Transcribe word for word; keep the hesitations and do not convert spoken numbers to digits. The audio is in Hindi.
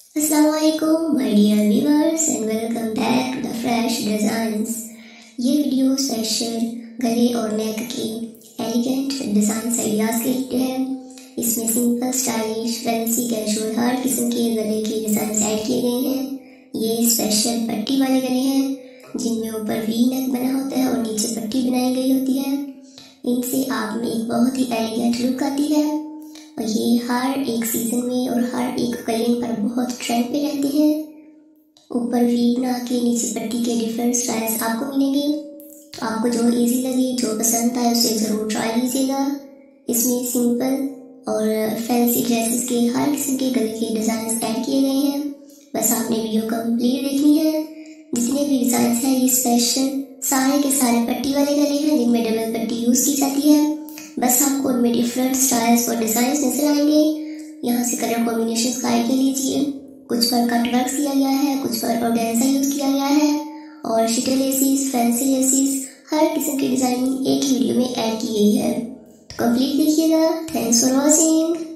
अस्सलाम वालेकुम my dear viewers and welcome back to the fresh designs. ये वीडियो स्पेशल गले और नेक की एलिगेंट डिज़ाइन आइडियाज़ के लिए है। इसमें सिंपल, स्टाइलिश, फैंसी, कैजुअल हर किस्म के गले के डिज़ाइन ऐड किए गए हैं। ये स्पेशल पट्टी वाले गले हैं जिनमें ऊपर वी नेक बना होता है और नीचे पट्टी बनाई गई होती है। इनसे आप में एक बहुत ही एलिगेंट लुक आती है और ये हर एक सीज़न में और हर एक ओकेजन पर बहुत ट्रेंड पे रहते हैं। ऊपर वी बना के नीचे पट्टी के डिफरेंट स्टाइल्स आपको मिलेंगे। तो आपको जो इजी लगे, जो पसंद आए उसे ज़रूर ट्राई कीजिएगा। इसमें सिंपल और फैंसी ड्रेसेस के हर किस्म के गले के डिज़ाइन ऐड किए गए हैं। बस आपने वीडियो कंप्लीट देखनी है। जितने भी डिज़ाइन हैं ये स्पेशल सारे के सारे पट्टी वाले गले हैं जिनमें डबल पट्टी यूज़ की जाती है। बस आपको उनमें डिफरेंट स्टाइल्स और डिज़ाइन नजर आएंगे। यहाँ से कलर कॉम्बिनेशन का आइडिया लीजिए। कुछ पर कट वर्क किया गया है, कुछ पर ऑर्गेन्जा यूज़ किया गया है और शिटे लेसिस, फैंसी लेसिस, हर किस्म की डिज़ाइनिंग एक ही वीडियो में ऐड की गई है। तो कंप्लीट देखिएगा। Thanks for watching.